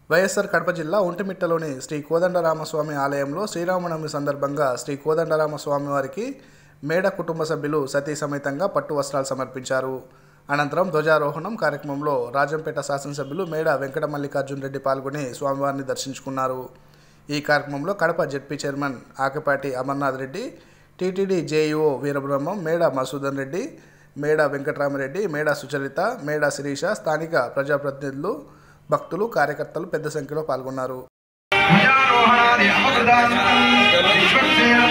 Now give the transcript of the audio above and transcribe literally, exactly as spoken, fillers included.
వైఎస్ఆర్ కడప జిల్లా ఒంటిమిట్టలోని శ్రీ కోదండరామస్వామి ఆలయంలో శ్రీరామనవమి సందర్భంగా శ్రీ కోదండరామస్వామి వారికి మేడ కుటుంబ సభ్యులు సతీ సమేతంగా పట్టు వస్త్రాలు సమర్పించారు. అనంతరం ధ్వజారోహణం కార్యక్రమంలో రాజంపేట శాసనసభ్యులు మేడ వెంకట మల్లికార్జున రెడ్డి పాల్గొని స్వామివారిని దర్శించుకున్నారు. ఈ కార్యక్రమంలో Kadapa ZP chairman Akapati Amarnath Reddy, TTD JEO Veerabrahmam, Meda Masudan Reddy, మేడ వెంకటరామరెడ్డి, మేడ సుచరిత, మేడ శిరీష, స్థానిక ప్రజాప్రతినిధులు, భక్తులు, కార్యకర్తలు పెద్ద సంఖ్యలో పాల్గొన్నారు.